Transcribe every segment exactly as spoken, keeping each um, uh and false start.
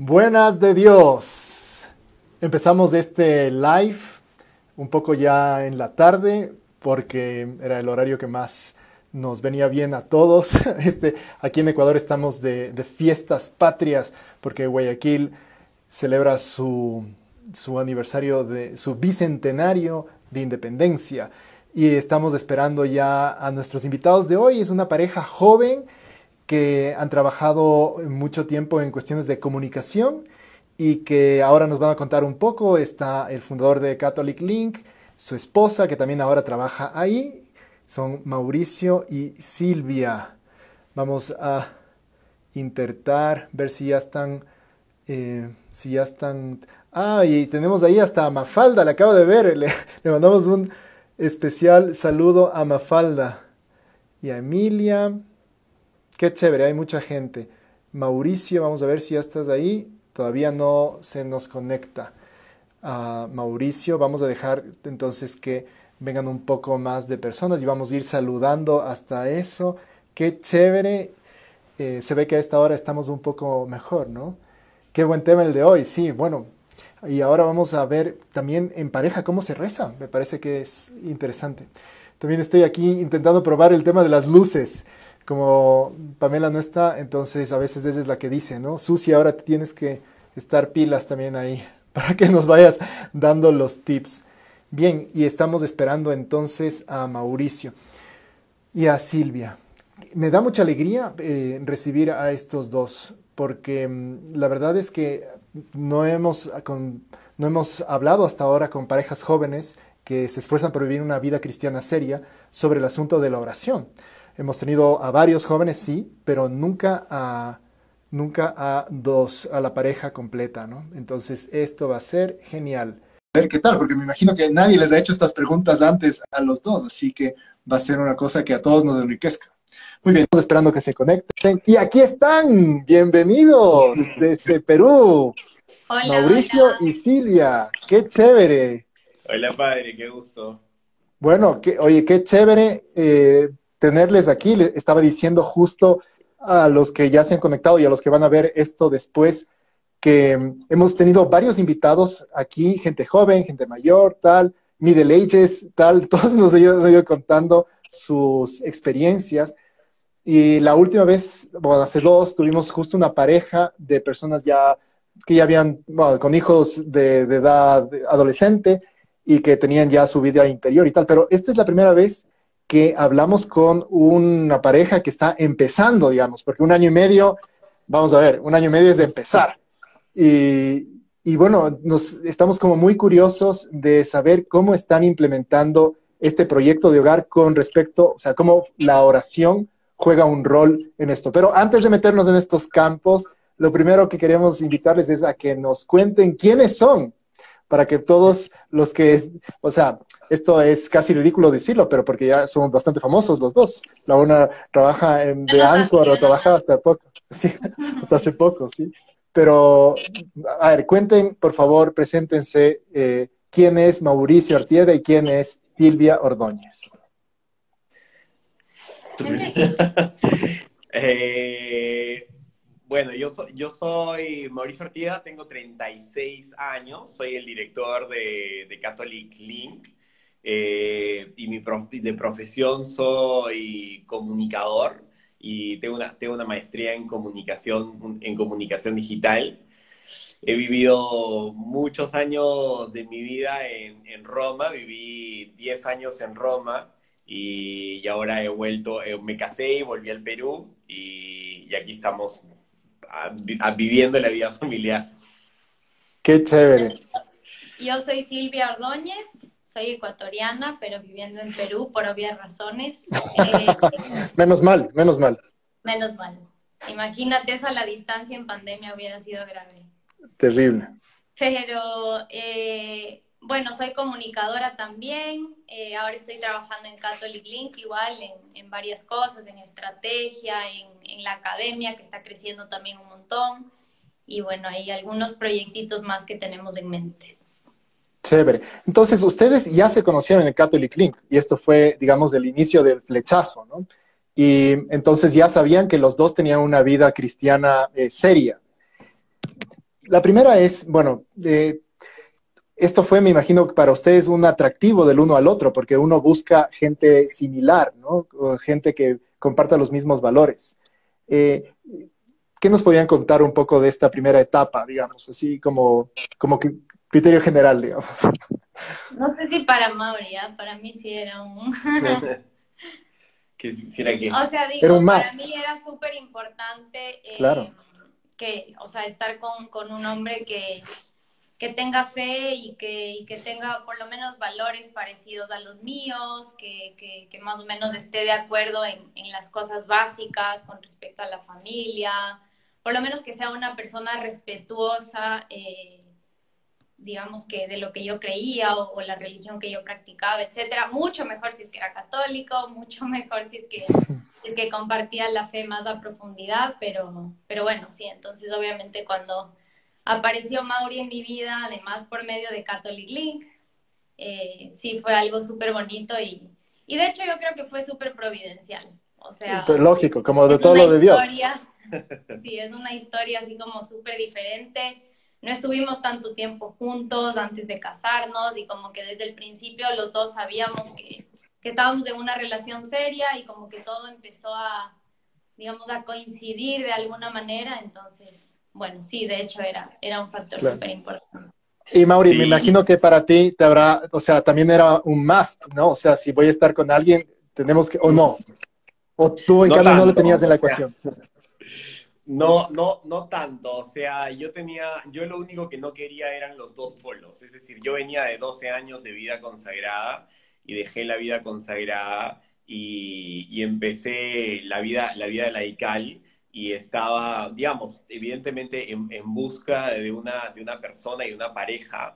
Buenas de Dios. Empezamos este live un poco ya en la tarde porque era el horario que más nos venía bien a todos. Este, aquí en Ecuador estamos de, de fiestas patrias porque Guayaquil celebra su, su aniversario, de su bicentenario de independencia. Y estamos esperando ya a nuestros invitados de hoy. Es una pareja joven que han trabajado mucho tiempo en cuestiones de comunicación y que ahora nos van a contar un poco. Está el fundador de Catholic Link, su esposa, que también ahora trabaja ahí. Son Mauricio y Silvia. Vamos a intentar ver si ya están... Eh, si ya están... Ah, y tenemos ahí hasta a Mafalda, la acabo de ver. Le, le mandamos un especial saludo a Mafalda y a Emilia. Qué chévere, hay mucha gente. Mauricio, vamos a ver si ya estás ahí. Todavía no se nos conecta. Uh, Mauricio, vamos a dejar entonces que vengan un poco más de personas y vamos a ir saludando hasta eso. Qué chévere. Eh, se ve que a esta hora estamos un poco mejor, ¿no? Qué buen tema el de hoy, sí, bueno. Y ahora vamos a ver también en pareja cómo se reza. Me parece que es interesante. También estoy aquí intentando probar el tema de las luces. Como Pamela no está, entonces a veces ella es la que dice, ¿no? Susi, ahora tienes que estar pilas también ahí para que nos vayas dando los tips. Bien, y estamos esperando entonces a Mauricio y a Silvia. Me da mucha alegría eh, recibir a estos dos, porque mm, la verdad es que no hemos, con, no hemos hablado hasta ahora con parejas jóvenes que se esfuerzan por vivir una vida cristiana seria sobre el asunto de la oración. Hemos tenido a varios jóvenes, sí, pero nunca a, nunca a dos, a la pareja completa, ¿no? Entonces, esto va a ser genial. A ver qué tal, porque me imagino que nadie les ha hecho estas preguntas antes a los dos, así que va a ser una cosa que a todos nos enriquezca. Muy bien, estamos esperando que se conecten. Y aquí están, bienvenidos desde Perú. Hola, Mauricio hola. y Silvia, qué chévere. Hola, padre, qué gusto. Bueno, que, oye, qué chévere eh, tenerles aquí. Le estaba diciendo justo a los que ya se han conectado y a los que van a ver esto después, que mm, hemos tenido varios invitados aquí, gente joven, gente mayor, tal, middle ages, tal, todos nos han ido, han ido contando sus experiencias. Y la última vez, bueno, hace dos, tuvimos justo una pareja de personas ya que ya habían, bueno, con hijos de, de edad adolescente y que tenían ya su vida interior y tal. Pero esta es la primera vez que hablamos con una pareja que está empezando, digamos, porque un año y medio, vamos a ver, un año y medio es de empezar. Y, y bueno, nos estamos como muy curiosos de saber cómo están implementando este proyecto de hogar con respecto, o sea, cómo la oración juega un rol en esto. Pero antes de meternos en estos campos, lo primero que queremos invitarles es a que nos cuenten quiénes son, para que todos los que, o sea, esto es casi ridículo decirlo, pero porque ya son bastante famosos los dos. La una trabaja en The Anchor o trabaja hasta poco, sí, hasta hace poco, sí. Pero, a ver, cuenten, por favor, preséntense eh, quién es Mauricio Artieda y quién es Silvia Ordóñez. eh, bueno, yo, so, yo soy Mauricio Artieda, tengo treinta y seis años, soy el director de, de Catholic Link eh, y mi prof, de profesión soy comunicador y tengo una, tengo una maestría en comunicación, en comunicación digital. He vivido muchos años de mi vida en, en Roma, viví diez años en Roma. Y, y ahora he vuelto, eh, me casé y volví al Perú y, y aquí estamos a, a, viviendo la vida familiar. Qué chévere. Yo soy Silvia Ordóñez, soy ecuatoriana, pero viviendo en Perú por obvias razones. Eh, menos mal, menos mal. Menos mal. Imagínate, eso a la distancia en pandemia hubiera sido grave. Terrible. Pero... Eh, Bueno, soy comunicadora también, eh, ahora estoy trabajando en Catholic Link, igual en, en varias cosas, en estrategia, en, en la academia, que está creciendo también un montón, y bueno, hay algunos proyectitos más que tenemos en mente. Chévere. Entonces, ustedes ya se conocieron en Catholic Link, y esto fue, digamos, el inicio del flechazo, ¿no? Y entonces ya sabían que los dos tenían una vida cristiana eh, seria. La primera es, bueno, eh, esto fue, me imagino, para ustedes un atractivo del uno al otro, porque uno busca gente similar, ¿no? O gente que comparta los mismos valores. Eh, ¿Qué nos podrían contar un poco de esta primera etapa, digamos, así como, como que criterio general, digamos? No sé si para Mauri, ¿ah? Para mí sí era un... ¿Qué quisiera que? O sea, Era un digo, para más, mí era súper importante eh, claro, que, o sea, estar con, con un hombre que, que tenga fe y que, y que tenga por lo menos valores parecidos a los míos, que, que, que más o menos esté de acuerdo en, en las cosas básicas con respecto a la familia, por lo menos que sea una persona respetuosa, eh, digamos que de lo que yo creía o, o la religión que yo practicaba, etcétera. Mucho mejor si es que era católico, mucho mejor si es que, si es que compartía la fe más a profundidad, pero, pero bueno, sí, entonces obviamente cuando apareció Mauri en mi vida, además por medio de Catholic Link, eh, sí fue algo súper bonito y, y de hecho yo creo que fue súper providencial. O pues sea, lógico, como de es todo una lo de Dios. historia, sí, es una historia así como súper diferente. No estuvimos tanto tiempo juntos antes de casarnos y como que desde el principio los dos sabíamos que, que estábamos en una relación seria y como que todo empezó a, digamos, a coincidir de alguna manera. Entonces, bueno, sí, de hecho era, era un factor Claro. súper importante. Y Mauri, me Sí, imagino que para ti te habrá, o sea, también era un must, ¿no? O sea, si voy a estar con alguien, tenemos que, o no, o tú en no cambio no lo tanto, tenías en o la sea, ecuación. no, no, no tanto, o sea, yo tenía, yo lo único que no quería eran los dos polos, es decir, yo venía de doce años de vida consagrada y dejé la vida consagrada y, y empecé la vida, la vida laical y estaba, digamos, evidentemente en, en busca de una, de una persona y de una pareja.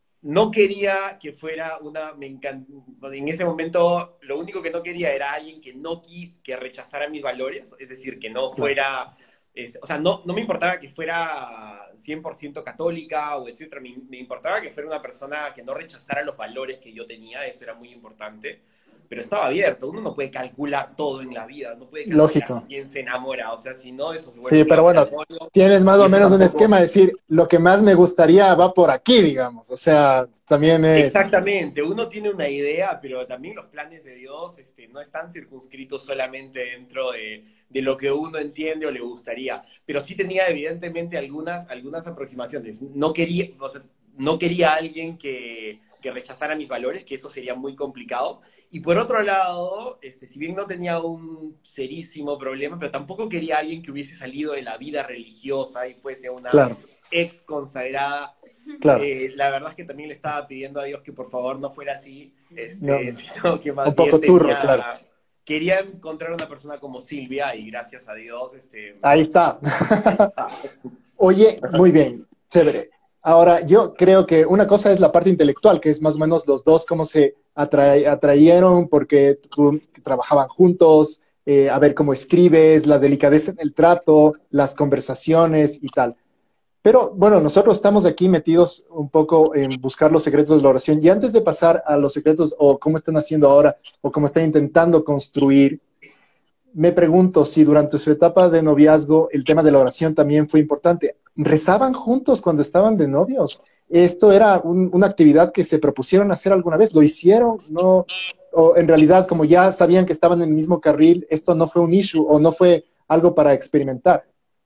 No quería que fuera una, me encanta, en ese momento lo único que no quería era alguien que no qui, que rechazara mis valores, es decir, que no Claro, fuera, es, o sea, no, no me importaba que fuera cien por ciento católica o etcétera, me, me importaba que fuera una persona que no rechazara los valores que yo tenía, eso era muy importante, pero estaba abierto, uno no puede calcular todo en la vida, no puede calcular lógico. quién se enamora, o sea, si no, eso se vuelve Sí, un pero bueno, laboratorio tienes más y o eso menos un esquema tampoco. de decir, lo que más me gustaría va por aquí, digamos. O sea, también es, Exactamente, uno tiene una idea, pero también los planes de Dios este, no están circunscritos solamente dentro de, de lo que uno entiende o le gustaría, pero sí tenía evidentemente algunas, algunas aproximaciones. No quería, o sea, no quería a alguien que, que rechazara mis valores, que eso sería muy complicado. Y por otro lado, este, si bien no tenía un serísimo problema, pero tampoco quería a alguien que hubiese salido de la vida religiosa y fuese una claro, ex consagrada. claro. Eh, la verdad es que también le estaba pidiendo a Dios que por favor no fuera así, No, este, no. sino que más Un bien poco turro, tenía, claro. quería encontrar una persona como Silvia y gracias a Dios, este, Ahí está. ahí está. Oye, muy bien, chévere. Ahora, yo creo que una cosa es la parte intelectual, que es más o menos los dos cómo se atra- atrayeron, porque tu- trabajaban juntos, eh, a ver cómo escribes, la delicadeza en el trato, las conversaciones y tal. Pero bueno, nosotros estamos aquí metidos un poco en buscar los secretos de la oración. Y antes de pasar a los secretos o cómo están haciendo ahora o cómo están intentando construir, me pregunto si durante su etapa de noviazgo el tema de la oración también fue importante. ¿Rezaban juntos cuando estaban de novios? ¿Esto era un- una actividad que se propusieron hacer alguna vez? ¿Lo hicieron? ¿No? ¿O en realidad, como ya sabían que estaban en el mismo carril, esto no fue un issue o no fue algo para experimentar?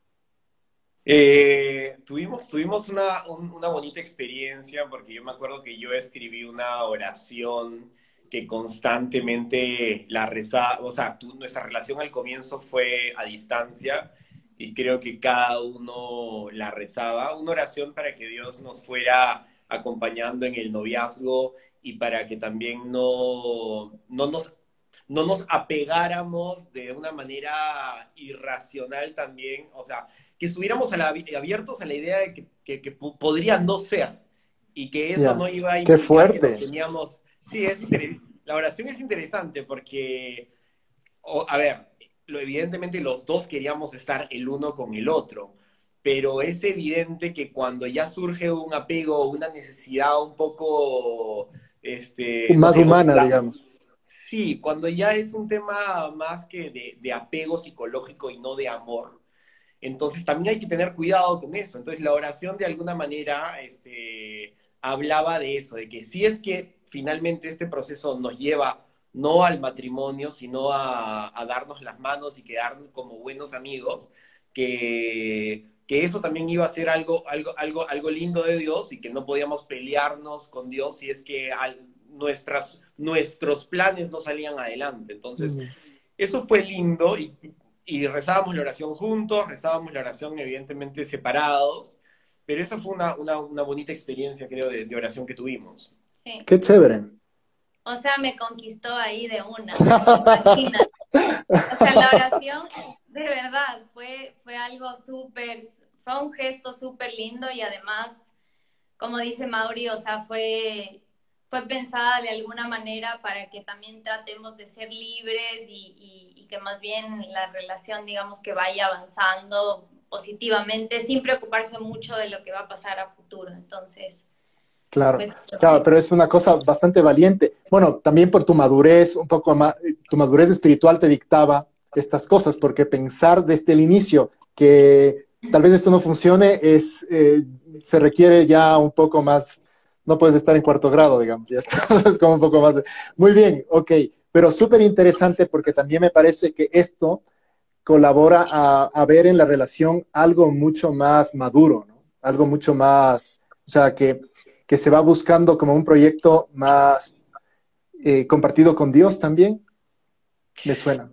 Eh, tuvimos, tuvimos una, un- una bonita experiencia porque yo me acuerdo que yo escribí una oración que constantemente la rezaba, o sea, tu- nuestra relación al comienzo fue a distancia y creo que cada uno la rezaba, una oración para que Dios nos fuera acompañando en el noviazgo y para que también no, no nos, no nos apegáramos de una manera irracional también, o sea, que estuviéramos a la, abiertos a la idea de que, que, que podría no ser y que eso Ya, no iba a qué implicar que nos fuerte. teníamos... Sí, es la oración es interesante porque, o, a ver, lo, evidentemente los dos queríamos estar el uno con el otro, pero es evidente que cuando ya surge un apego, una necesidad un poco, este, no Más sé, humana, la, digamos. sí, cuando ya es un tema más que de, de apego psicológico y no de amor, Entonces también hay que tener cuidado con eso. Entonces la oración de alguna manera este, hablaba de eso, de que si es que finalmente este proceso nos lleva no al matrimonio, sino a, a darnos las manos y quedarnos como buenos amigos, que, que eso también iba a ser algo, algo, algo, algo lindo de Dios y que no podíamos pelearnos con Dios si es que al, nuestras, nuestros planes no salían adelante. Entonces, Mm. eso fue lindo y, y rezábamos la oración juntos, rezábamos la oración evidentemente separados, pero esa fue una, una, una bonita experiencia, creo, de, de oración que tuvimos. Sí. Qué chévere. O sea, me conquistó ahí de una, imagínate. O sea, la oración, de verdad, fue, fue algo súper, fue un gesto súper lindo y además, como dice Mauri, o sea, fue, fue pensada de alguna manera para que también tratemos de ser libres y, y, y que más bien la relación, digamos, que vaya avanzando positivamente, sin preocuparse mucho de lo que va a pasar a futuro. Entonces, Claro, pues, claro, pero es una cosa bastante valiente. Bueno, también por tu madurez, un poco más, tu madurez espiritual te dictaba estas cosas, porque pensar desde el inicio que tal vez esto no funcione es, eh, se requiere ya un poco más, no puedes estar en cuarto grado, digamos, ya está, es como un poco más. de- Muy bien, ok, pero súper interesante porque también me parece que esto colabora a, a ver en la relación algo mucho más maduro, ¿no? Algo mucho más, o sea, que, que se va buscando como un proyecto más eh, compartido con Dios también, me suena.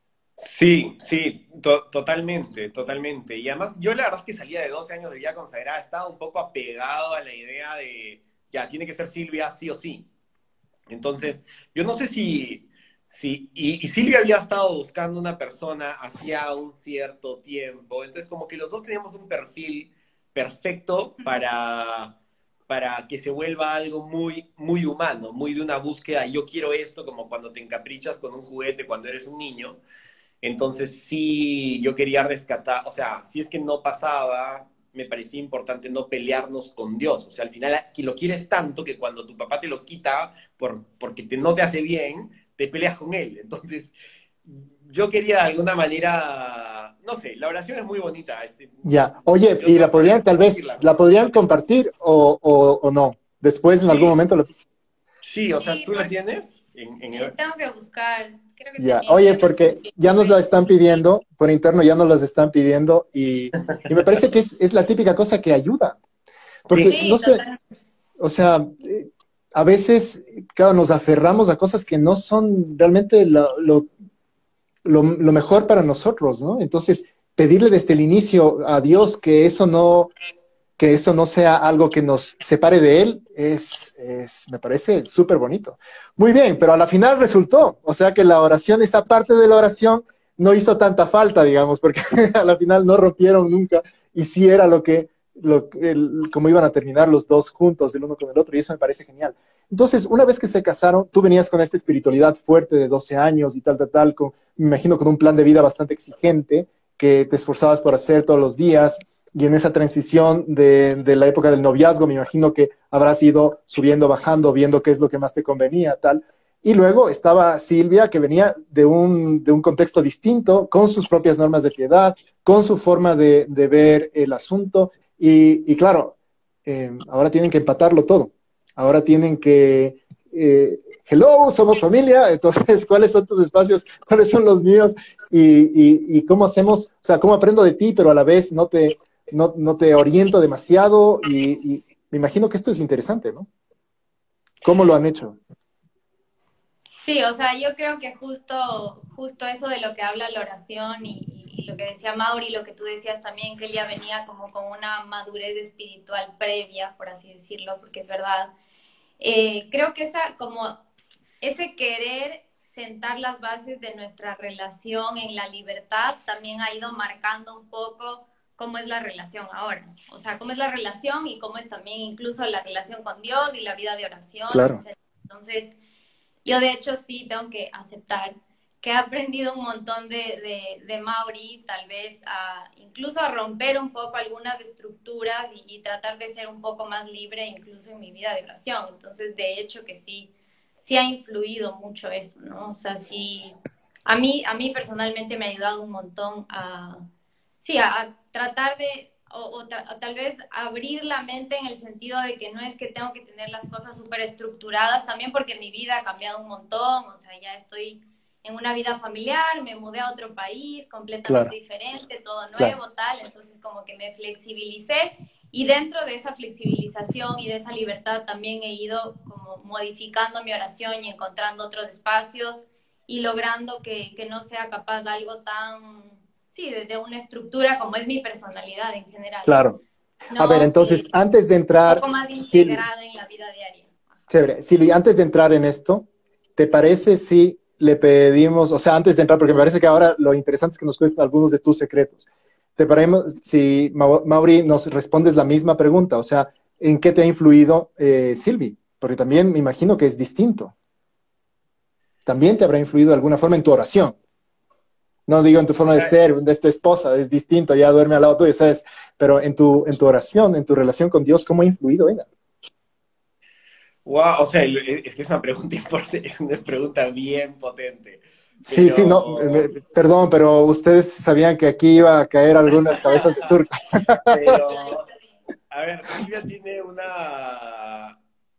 Sí, sí, to- totalmente, totalmente. Y además, yo la verdad es que salía de doce años de vida consagrada, estaba un poco apegado a la idea de, ya, tiene que ser Silvia sí o sí. Entonces, yo no sé si, si y, y Silvia había estado buscando una persona hacía un cierto tiempo, entonces como que los dos teníamos un perfil perfecto para, para que se vuelva algo muy, muy humano, muy de una búsqueda, yo quiero esto, como cuando te encaprichas con un juguete cuando eres un niño. Entonces sí, yo quería rescatar, o sea, si es que no pasaba, me parecía importante no pelearnos con Dios. O sea, al final que lo quieres tanto que cuando tu papá te lo quita por, porque te, no te hace bien, te peleas con él. Entonces, yo quería de alguna manera, no sé, la oración es muy bonita. Este, Ya, oye, yo y la tengo que podrían tal vez, compartirla. la podrían compartir o, o, o no. Después en algún Sí, momento lo... sí, o sea, sí, ¿tú la por, tienes? En, eh, en... tengo que buscar, creo que Ya, tenía oye, que porque ya nos la están pidiendo, por interno ya nos las están pidiendo y, y me parece que es, es la típica cosa que ayuda. Porque, Sí, no Sí, sé, totalmente. o sea, eh, a veces, claro, nos aferramos a cosas que no son realmente lo, lo, lo, lo mejor para nosotros, ¿no? Entonces, pedirle desde el inicio a Dios que eso no, que eso no sea algo que nos separe de Él, es, es me parece súper bonito. Muy bien, pero a la final resultó, o sea que la oración, esa parte de la oración, no hizo tanta falta, digamos, porque a la final no rompieron nunca y sí era lo que, lo, el, como iban a terminar los dos juntos, el uno con el otro, y eso me parece genial. Entonces, una vez que se casaron, tú venías con esta espiritualidad fuerte de doce años y tal, tal, tal, con, me imagino con un plan de vida bastante exigente que te esforzabas por hacer todos los días. Y en esa transición de, de la época del noviazgo, me imagino que habrás ido subiendo, bajando, viendo qué es lo que más te convenía, tal. Y luego estaba Silvia, que venía de un, de un contexto distinto, con sus propias normas de piedad, con su forma de, de ver el asunto. Y, y claro, eh, ahora tienen que empatarlo todo. Ahora tienen que, eh, hello, somos familia, entonces, ¿cuáles son tus espacios? ¿Cuáles son los míos? Y, y, y cómo hacemos, o sea, cómo aprendo de ti, pero a la vez no te, no, no te oriento demasiado y, y me imagino que esto es interesante, ¿no? ¿Cómo lo han hecho? Sí, o sea, yo creo que justo, justo eso de lo que habla la oración y, y lo que decía Mauri, lo que tú decías también, que ella venía como con una madurez espiritual previa, por así decirlo, porque es verdad. Eh, creo que esa, como ese querer sentar las bases de nuestra relación en la libertad también ha ido marcando un poco cómo es la relación ahora. O sea, cómo es la relación y cómo es también incluso la relación con Dios y la vida de oración, Claro, etcétera. Entonces, yo de hecho sí tengo que aceptar que he aprendido un montón de, de, de Mauri, tal vez a, incluso a romper un poco algunas estructuras y, y tratar de ser un poco más libre incluso en mi vida de oración. Entonces, de hecho que sí, sí ha influido mucho eso, ¿no? O sea, sí, a mí, a mí personalmente me ha ayudado un montón a, sí, a, tratar de, o, o, ta, o tal vez abrir la mente en el sentido de que no es que tengo que tener las cosas súper estructuradas, también porque mi vida ha cambiado un montón, o sea, ya estoy en una vida familiar, me mudé a otro país completamente Claro, diferente, todo claro. nuevo, tal, entonces como que me flexibilicé y dentro de esa flexibilización y de esa libertad también he ido como modificando mi oración y encontrando otros espacios y logrando que, que no sea capaz de algo tan, sí, de, de una estructura como es mi personalidad en general, Claro. A ver, ¿no? entonces, Que antes de un entrar, poco más Sil- integrada en la vida diaria. Ajá. chévere, Silvi, antes de entrar en esto, ¿te parece si le pedimos, o sea, antes de entrar, porque me parece que ahora lo interesante es que nos cuestan algunos de tus secretos. ¿Te parece si, Mau- Mauri, nos respondes la misma pregunta? O sea, ¿en qué te ha influido eh, Silvi? Porque también me imagino que es distinto. También te habrá influido de alguna forma en tu oración. No digo en tu forma de ser, de tu esposa, es distinto, ya duerme al lado tuyo, ¿sabes? Pero en tu, en tu oración, en tu relación con Dios, ¿cómo ha influido ella? Wow, o sea, es que es una pregunta importante, es una pregunta bien potente. Sí, sí, no, Pero, eh, perdón, pero ustedes sabían que aquí iba a caer algunas cabezas de turco. pero, a ver, Silvia tiene una,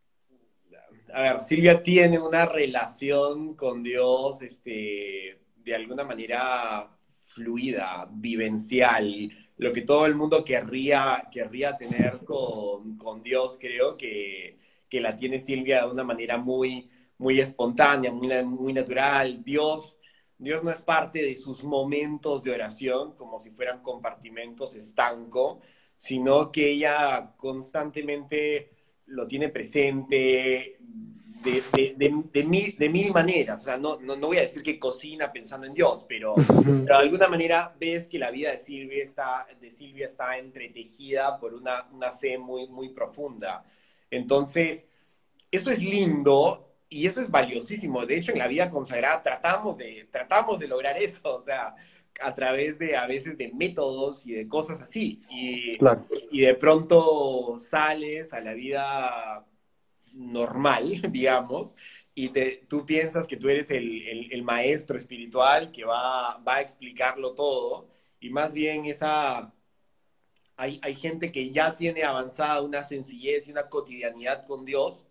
a ver, Silvia tiene una relación con Dios, este, de alguna manera fluida, vivencial, lo que todo el mundo querría, querría tener con, con Dios, creo que, que la tiene Silvia de una manera muy, muy espontánea, muy, muy natural. Dios, Dios no es parte de sus momentos de oración como si fueran compartimentos estanco, sino que ella constantemente lo tiene presente de, de, de, de, mil, de mil maneras. O sea, no, no, no voy a decir que cocina pensando en Dios, pero, pero de alguna manera ves que la vida de Silvia está, de Silvia está entretejida por una, una fe muy, muy profunda. Entonces, eso es lindo y eso es valiosísimo. De hecho, en la vida consagrada tratamos de, tratamos de lograr eso, o sea, a través de a veces de métodos y de cosas así. Y, Claro. y de pronto sales a la vida normal, digamos, y te, tú piensas que tú eres el, el, el maestro espiritual que va, va a explicarlo todo, y más bien esa... Hay, hay gente que ya tiene avanzada una sencillez y una cotidianidad con Dios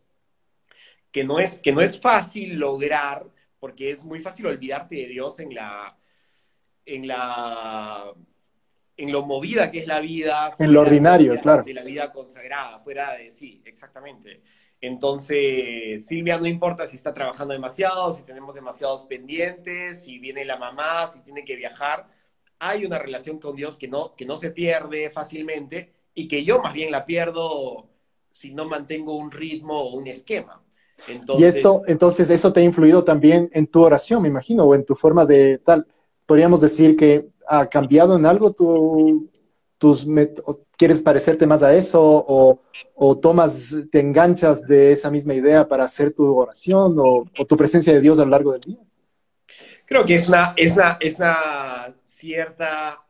que no es, que no es fácil lograr, porque es muy fácil olvidarte de Dios en la, en la, en lo movida que es la vida, En lo fuera de la ordinario, vida, claro. de la vida consagrada, fuera de sí, exactamente. Entonces, Silvia no importa si está trabajando demasiado, si tenemos demasiados pendientes, si viene la mamá, si tiene que viajar, hay una relación con Dios que no, que no se pierde fácilmente y que yo más bien la pierdo si no mantengo un ritmo o un esquema. Y Entonces, esto, entonces, eso te ha influido también en tu oración, me imagino, o en tu forma de tal. Podríamos decir que ha cambiado en algo tu, tus, met- o quieres parecerte más a eso, o, o tomas, te enganchas de esa misma idea para hacer tu oración, o, o tu presencia de Dios a lo largo del día. creo que es una, es una, es una cierta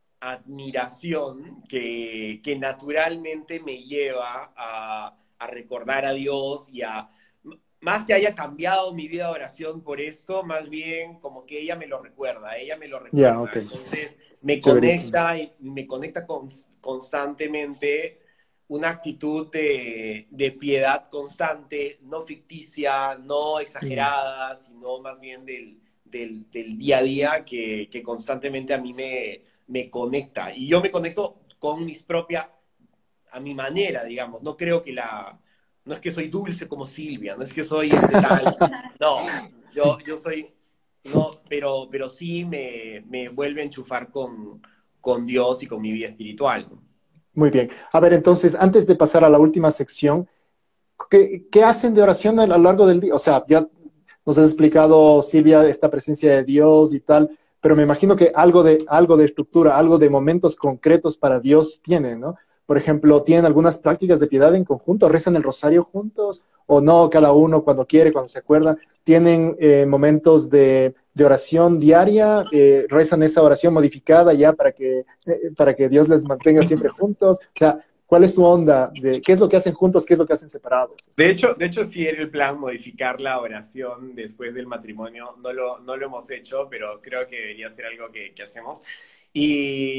admiración que, que naturalmente me lleva a, a recordar a Dios y a, más que haya cambiado mi vida de oración por esto, más bien como que ella me lo recuerda, ella me lo Ya, recuerda. ok. Entonces me Chéverísimo. conecta y me conecta con, constantemente una actitud de, de piedad constante, no ficticia, no Mm. exagerada, sino más bien del, del, del día a día que, que constantemente a mí me, me conecta. Y yo me conecto con mis propias, a mi manera, digamos. No creo que la, no es que soy dulce como Silvia, no es que soy este tal, no, yo, yo soy, no, pero, pero sí me, me vuelve a enchufar con, con Dios y con mi vida espiritual. Muy bien. A ver, entonces, antes de pasar a la última sección, ¿qué, qué hacen de oración a lo largo del día? O sea, ya nos has explicado, Silvia, esta presencia de Dios y tal, pero me imagino que algo de, algo de estructura, algo de momentos concretos para Dios tienen, ¿no? Por ejemplo, ¿tienen algunas prácticas de piedad en conjunto? ¿Rezan el rosario juntos? ¿O no? Cada uno cuando quiere, cuando se acuerda. ¿Tienen eh, momentos de, de oración diaria? Eh, ¿Rezan esa oración modificada ya para que, eh, para que Dios les mantenga siempre juntos? O sea, ¿cuál es su onda? De, ¿qué es lo que hacen juntos? ¿Qué es lo que hacen separados? De hecho, de hecho, sí era el plan modificar la oración después del matrimonio. No lo, no lo hemos hecho, pero creo que debería ser algo que, que hacemos. Y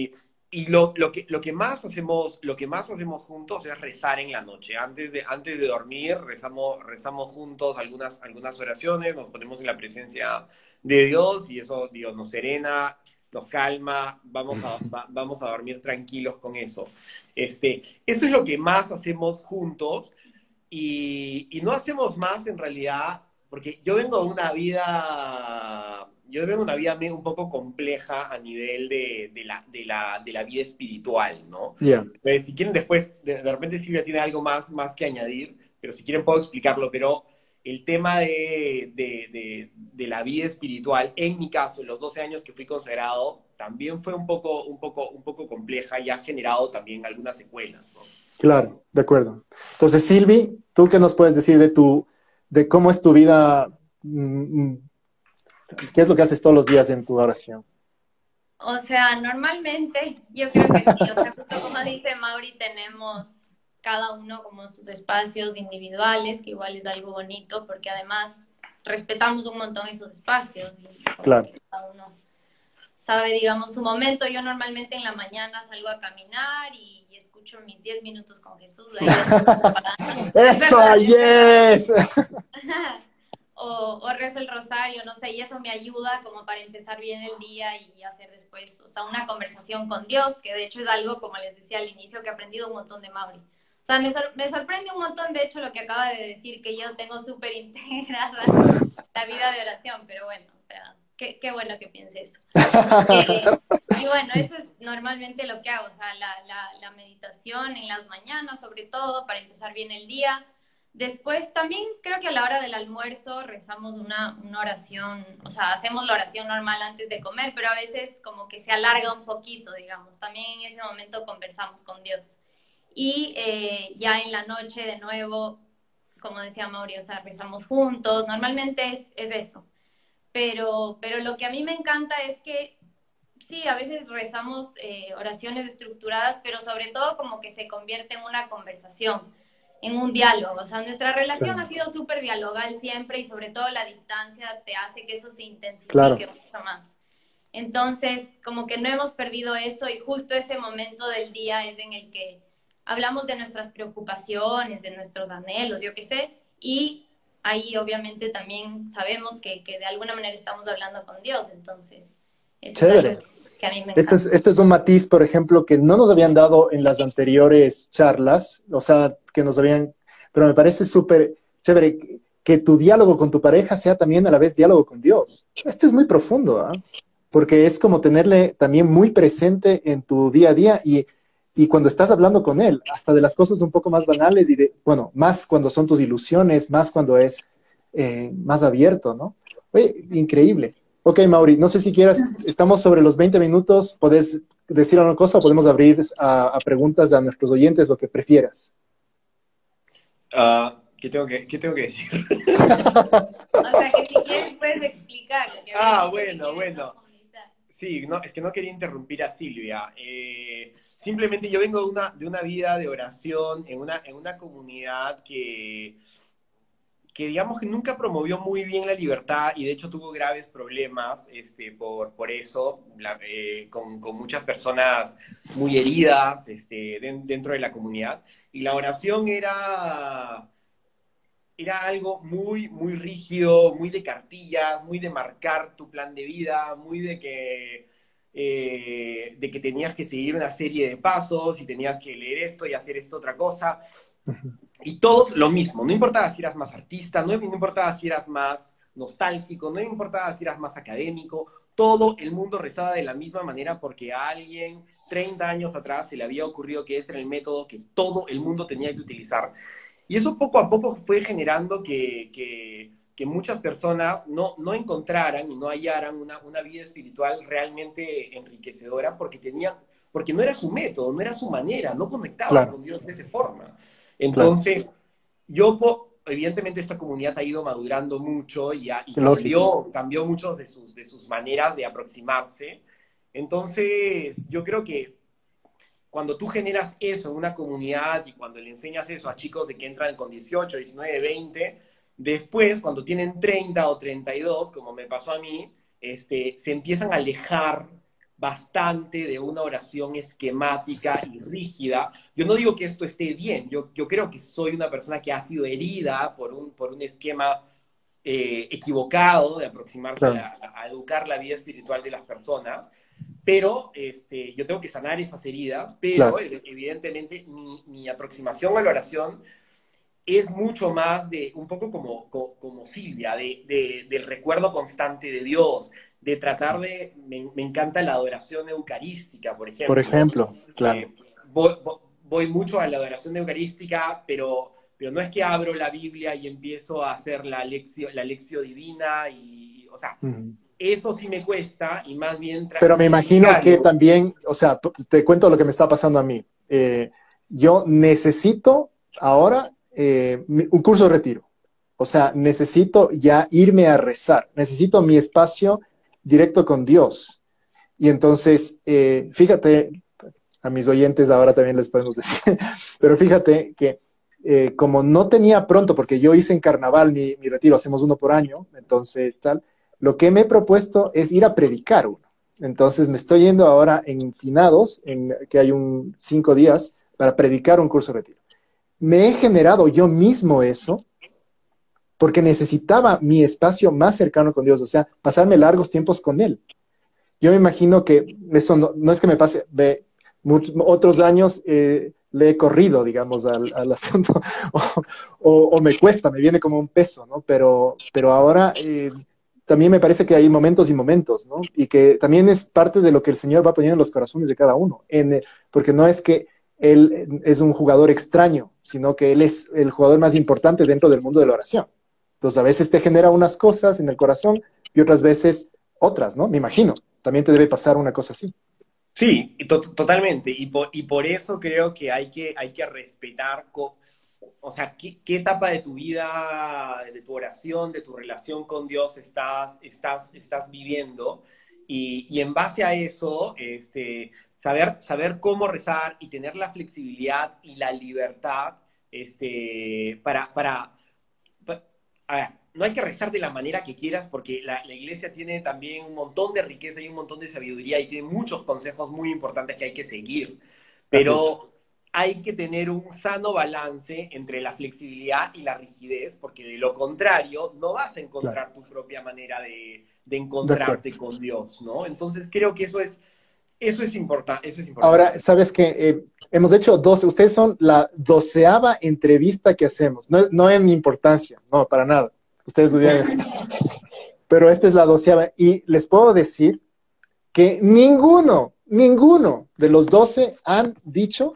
y lo, lo, que, lo, que más hacemos, lo que más hacemos juntos es rezar en la noche. Antes de, antes de dormir, rezamos, rezamos juntos algunas, algunas oraciones, nos ponemos en la presencia de Dios y eso, Dios nos serena, nos calma, vamos a, va, vamos a dormir tranquilos con eso. Este, eso es lo que más hacemos juntos y, y no hacemos más en realidad, porque yo vengo de una vida, yo vengo de una vida un poco compleja a nivel de, de, la, de, la, de la vida espiritual, ¿no? Yeah. Pues, si quieren después, de, de repente Silvia tiene algo más, más que añadir, pero si quieren puedo explicarlo, pero el tema de, de, de, de la vida espiritual, en mi caso, en los doce años que fui consagrado, también fue un poco, un poco, un poco compleja y ha generado también algunas secuelas, ¿no? Claro, de acuerdo. Entonces, Silvi, ¿tú qué nos puedes decir de tu, de cómo es tu vida? ¿Qué es lo que haces todos los días en tu oración? O sea, normalmente, yo creo que sí, o sea, justo como dice Mauri, tenemos cada uno como sus espacios individuales, que igual es algo bonito, porque además respetamos un montón esos espacios. Y claro. Cada uno sabe, digamos, su momento. Yo normalmente en la mañana salgo a caminar y, y escucho mis diez minutos con Jesús. Ahí ¡eso, yes! o, o rezo el rosario, no sé, y eso me ayuda como para empezar bien el día y hacer después, o sea, una conversación con Dios, que de hecho es algo, como les decía al inicio, que he aprendido un montón de Mauri. O sea, me, sor me sorprende un montón, de hecho, lo que acaba de decir, que yo tengo súper integrada la vida de oración, pero bueno, o sea, qué, qué bueno que pienses eso. Eh, y bueno, eso es normalmente lo que hago, o sea, la, la, la meditación en las mañanas, sobre todo, para empezar bien el día. Después también creo que a la hora del almuerzo rezamos una, una oración, o sea, hacemos la oración normal antes de comer, pero a veces como que se alarga un poquito, digamos. También en ese momento conversamos con Dios. Y eh, ya en la noche de nuevo, como decía Mauri, o sea, rezamos juntos, normalmente es, es eso. Pero, pero lo que a mí me encanta es que sí, a veces rezamos eh, oraciones estructuradas, pero sobre todo como que se convierte en una conversación, en un diálogo. O sea, nuestra relación sí. ha sido súper dialogal siempre y sobre todo la distancia te hace que eso se intensifique claro. mucho más. Entonces, como que no hemos perdido eso y justo ese momento del día es en el que hablamos de nuestras preocupaciones, de nuestros anhelos, yo qué sé, y ahí obviamente también sabemos que, que de alguna manera estamos hablando con Dios, entonces eso chévere. Es algo que a mí me encanta. Esto es, esto es un matiz, por ejemplo, que no nos habían dado en las anteriores charlas, o sea, que nos habían, pero me parece súper chévere que, que tu diálogo con tu pareja sea también a la vez diálogo con Dios. Esto es muy profundo, ¿eh? Porque es como tenerle también muy presente en tu día a día y Y cuando estás hablando con él, hasta de las cosas un poco más banales y de, bueno, más cuando son tus ilusiones, más cuando es eh, más abierto, ¿no? Oye, increíble. Ok, Mauri, no sé si quieras, estamos sobre los veinte minutos, ¿podés decir una cosa o podemos abrir a, a preguntas a nuestros oyentes, lo que prefieras? Uh, ¿qué, tengo que, ¿Qué tengo que decir? O sea, que si quieres puedes explicar. Que ah, bueno, bueno. Sí, no, es que no quería interrumpir a Silvia. Eh... Simplemente yo vengo de una, de una vida de oración en una, en una comunidad que, que, digamos, que nunca promovió muy bien la libertad y de hecho tuvo graves problemas este, por, por eso, la, eh, con, con muchas personas muy heridas este, de, dentro de la comunidad. Y la oración era, era algo muy, muy rígido, muy de cartillas, muy de marcar tu plan de vida, muy de que... Eh, de que tenías que seguir una serie de pasos y tenías que leer esto y hacer esto otra cosa. Y todos lo mismo. No importaba si eras más artista, no importaba si eras más nostálgico, no importaba si eras más académico. Todo el mundo rezaba de la misma manera porque a alguien treinta años atrás se le había ocurrido que ese era el método que todo el mundo tenía que utilizar. Y eso poco a poco fue generando que... que que muchas personas no, no encontraran y no hallaran una, una vida espiritual realmente enriquecedora porque, tenían, porque no era su método, no era su manera, no conectaban claro. con Dios de esa forma. Entonces, claro. yo, evidentemente esta comunidad ha ido madurando mucho y, ha, y cambió, cambió mucho de sus, de sus maneras de aproximarse. Entonces, yo creo que cuando tú generas eso en una comunidad y cuando le enseñas eso a chicos de que entran con dieciocho, diecinueve, veinte... Después, cuando tienen treinta o treinta y dos, como me pasó a mí, este, se empiezan a alejar bastante de una oración esquemática y rígida. Yo no digo que esto esté bien, yo, yo creo que soy una persona que ha sido herida por un, por un esquema eh, equivocado de aproximarse Claro. a, a educar la vida espiritual de las personas, pero este, yo tengo que sanar esas heridas, pero Claro. evidentemente mi, mi aproximación a la oración es mucho más de, un poco como, como, como Silvia, de, de, del recuerdo constante de Dios, de tratar de, me, me encanta la adoración eucarística, por Por ejemplo. ejemplo, claro. Eh, voy, voy mucho a la adoración eucarística, pero, pero no es que abro la Biblia y empiezo a hacer la lección la lección divina, y, o sea, Ujú. eso sí me cuesta, y más bien Pero me imagino que practicarlo. también, o sea, te cuento lo que me está pasando a mí. Eh, yo necesito ahora eh, un curso de retiro. O sea, necesito ya irme a rezar. Necesito mi espacio directo con Dios. Y entonces, eh, fíjate, a mis oyentes ahora también les podemos decir, pero fíjate que eh, como no tenía pronto, porque yo hice en carnaval mi, mi retiro, hacemos uno por año, entonces tal, lo que me he propuesto es ir a predicar uno. Entonces me estoy yendo ahora en finados, en, que hay un cinco días, para predicar un curso de retiro. Me he generado yo mismo eso porque necesitaba mi espacio más cercano con Dios, o sea, pasarme largos tiempos con Él. Yo me imagino que eso no, no es que me pase, de muchos, otros años eh, le he corrido, digamos, al, al asunto, o, o, o, me cuesta, me viene como un peso, ¿no? Pero, pero ahora eh, también me parece que hay momentos y momentos, ¿no? Y que también es parte de lo que el Señor va poniendo en los corazones de cada uno, en, porque no es que Él es un jugador extraño, sino que Él es el jugador más importante dentro del mundo de la oración. Entonces, a veces te genera unas cosas en el corazón y otras veces otras, ¿no? Me imagino. También te debe pasar una cosa así. Sí, to totalmente. Y por, y por eso creo que hay que, hay que respetar, o sea, ¿qué, qué etapa de tu vida, de tu oración, de tu relación con Dios estás, estás, estás viviendo. Y, y en base a eso, este, saber, saber cómo rezar y tener la flexibilidad y la libertad este, para, para, para a ver, no hay que rezar de la manera que quieras, porque la, la iglesia tiene también un montón de riqueza y un montón de sabiduría, y tiene muchos consejos muy importantes que hay que seguir. Así es. Pero hay que tener un sano balance entre la flexibilidad y la rigidez, porque de lo contrario no vas a encontrar Claro. tu propia manera de, de De acuerdo. encontrarte con Dios, ¿no? Entonces creo que eso es, eso es, importa, eso es Ahora, importante. sabes que eh, hemos hecho doce, ustedes son la doceava entrevista que hacemos. No, no en importancia, no, para nada. Ustedes hubieran... Pero esta es la doceava. Y les puedo decir que ninguno, ninguno de los doce han dicho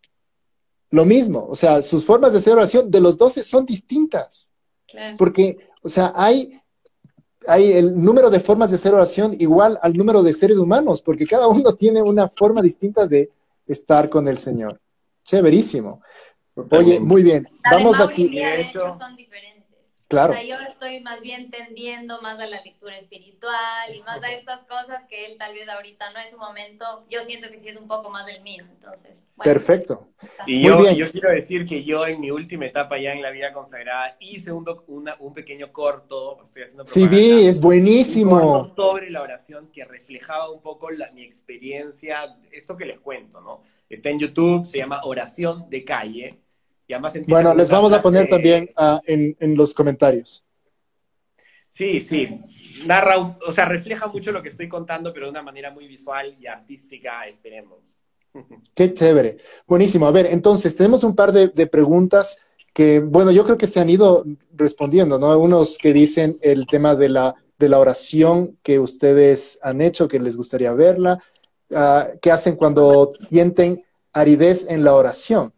lo mismo. O sea, sus formas de hacer oración de los doce son distintas. Claro. Porque, o sea, hay, hay el número de formas de hacer oración igual al número de seres humanos, porque cada uno tiene una forma distinta de estar con el Señor. Chéverísimo. Oye, muy bien. La Vamos de Mauri aquí. y mía, de hecho, son diferentes. Claro. O sea, yo estoy más bien tendiendo más a la lectura espiritual y más a estas cosas que él tal vez ahorita no es su momento. Yo siento que sí es un poco más del mío, entonces. Bueno. Perfecto. Y Muy yo, bien. y yo quiero decir que yo en mi última etapa ya en la vida consagrada hice un, doc, una, un pequeño corto, estoy haciendo propaganda. Sí, vi, es buenísimo. Un corto sobre la oración que reflejaba un poco la, mi experiencia, esto que les cuento, ¿no? Está en YouTube, se llama Oración de Calle. Y además empieza Bueno, con les una vamos a poner frase... también uh, en, en los comentarios. Sí, sí. Narra, o sea, refleja mucho lo que estoy contando, pero de una manera muy visual y artística, esperemos. Qué chévere. Buenísimo. A ver, entonces, tenemos un par de, de preguntas que, bueno, yo creo que se han ido respondiendo, ¿no? Unos que dicen el tema de la, de la oración que ustedes han hecho, que les gustaría verla. Uh, ¿Qué hacen cuando sienten aridez en la oración?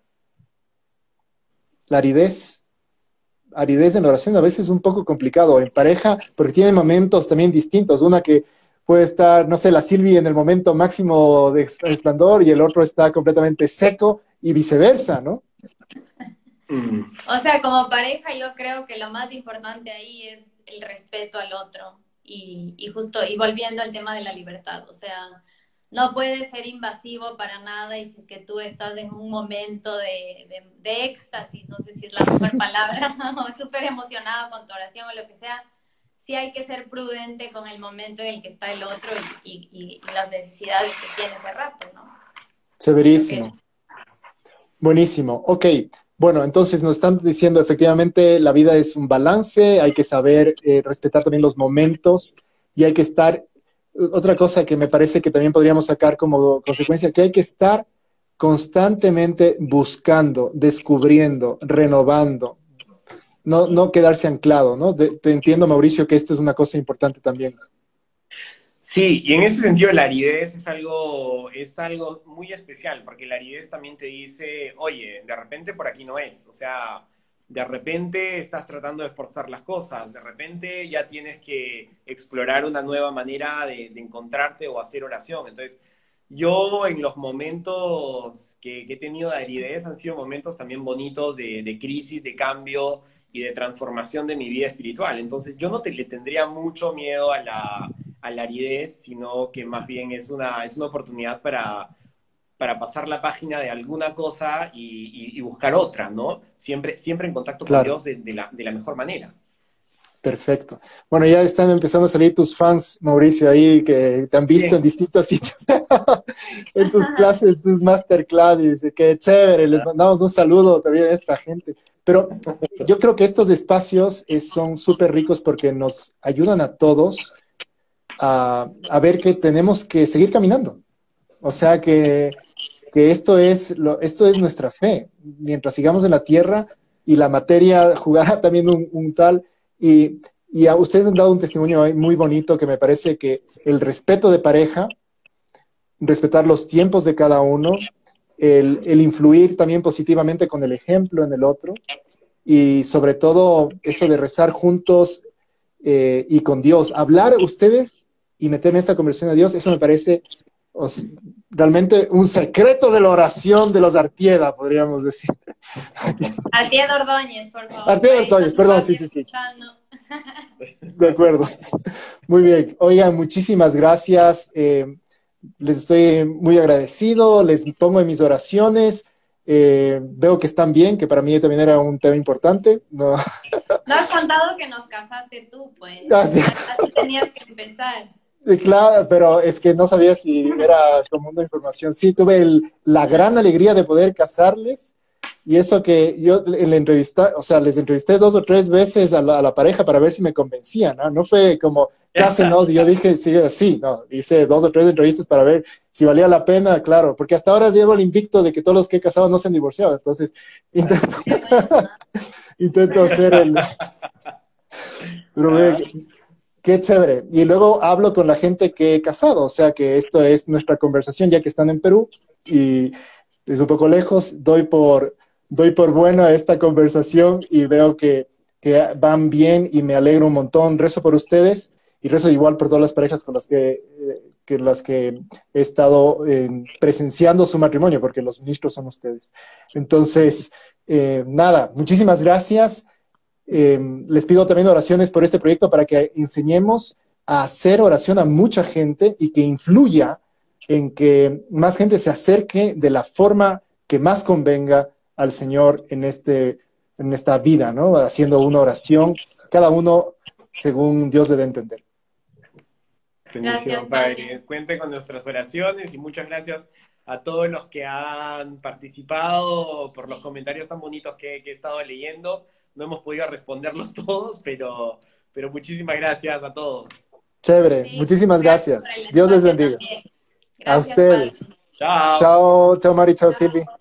La aridez... aridez en la oración a veces es un poco complicado en pareja, porque tiene momentos también distintos. Una que puede estar, no sé, la Silvi en el momento máximo de esplendor y el otro está completamente seco y viceversa, ¿no? Mm. O sea, como pareja yo creo que lo más importante ahí es el respeto al otro y, y justo, y volviendo al tema de la libertad, o sea, no puede ser invasivo para nada, y si es que tú estás en un momento de, de, de éxtasis, no sé si es la mejor palabra, o súper emocionado con tu oración o lo que sea, sí hay que ser prudente con el momento en el que está el otro y, y, y las necesidades que tiene ese rato, ¿no? Severísimo. Buenísimo. Ok. Bueno, entonces nos están diciendo efectivamente la vida es un balance, hay que saber eh, respetar también los momentos y hay que estar, otra cosa que me parece que también podríamos sacar como consecuencia, que hay que estar constantemente buscando, descubriendo, renovando, no, no quedarse anclado, ¿no? De, te entiendo, Mauricio, que esto es una cosa importante también. Sí, y en ese sentido la aridez es algo, es algo muy especial, porque la aridez también te dice, oye, de repente por aquí no es, o sea, de repente estás tratando de esforzar las cosas, de repente ya tienes que explorar una nueva manera de, de encontrarte o hacer oración. Entonces, yo en los momentos que, que he tenido de aridez han sido momentos también bonitos de, de crisis, de cambio y de transformación de mi vida espiritual. Entonces, yo no te, le tendría mucho miedo a la a la aridez, sino que más bien es una, es una oportunidad para, para pasar la página de alguna cosa y, y, y buscar otra, ¿no? Siempre, siempre en contacto Claro. con Dios de, de, la, de la mejor manera. Perfecto. Bueno, ya están empezando a salir tus fans, Mauricio, ahí que te han visto Sí. en distintos sitios, en tus clases, tus masterclasses, qué chévere, les mandamos un saludo también a esta gente. Pero yo creo que estos espacios eh, son súper ricos porque nos ayudan a todos a, a ver que tenemos que seguir caminando. O sea, que, que esto es, lo, esto es nuestra fe. Mientras sigamos en la tierra y la materia jugará también un, un tal... Y, y a ustedes han dado un testimonio hoy muy bonito que me parece que el respeto de pareja, respetar los tiempos de cada uno, el, el influir también positivamente con el ejemplo en el otro y sobre todo eso de restar juntos eh, y con Dios. Hablar ustedes y meter en esta conversación a Dios, eso me parece os, realmente un secreto de la oración de los Artieda, podríamos decir. Artieda Ordóñez, por favor. Artieda Ordóñez, perdón, sí, sí, sí. De acuerdo. Muy bien. Oigan, muchísimas gracias. Eh, les estoy muy agradecido, les pongo en mis oraciones. Eh, veo que están bien, que para mí también era un tema importante. No, no has contado que nos casaste tú, pues. Ah, sí. Así tenías que empezar. Claro, pero es que no sabía si era como una información. Sí, tuve el, la gran alegría de poder casarles. Y eso que yo en la entrevista, o sea, les entrevisté dos o tres veces a la, a la pareja para ver si me convencían, ¿no? No fue como, cásenos, y yo dije, sí, sí, no, hice dos o tres entrevistas para ver si valía la pena, claro, porque hasta ahora llevo el invicto de que todos los que he casado no se han divorciado, entonces intento, intento hacer el... Pero ve, qué chévere. Y luego hablo con la gente que he casado, o sea que esto es nuestra conversación ya que están en Perú y es un poco lejos, doy por... doy por buena esta conversación y veo que, que van bien y me alegro un montón. Rezo por ustedes y rezo igual por todas las parejas con las que, que, las que he estado eh, presenciando su matrimonio, porque los ministros son ustedes. Entonces, eh, nada, muchísimas gracias. Eh, les pido también oraciones por este proyecto para que enseñemos a hacer oración a mucha gente y que influya en que más gente se acerque de la forma que más convenga al Señor en, este, en esta vida, ¿no? Haciendo una oración, cada uno según Dios le dé a entender. Gracias, Padre. Cuente con nuestras oraciones y muchas gracias a todos los que han participado por los comentarios tan bonitos que, que he estado leyendo. No hemos podido responderlos todos, pero, pero muchísimas gracias a todos. Chévere, sí, muchísimas gracias. gracias. Dios les bendiga. A ustedes. Padre. Chao. Chao, chao Mari, chao Silvi.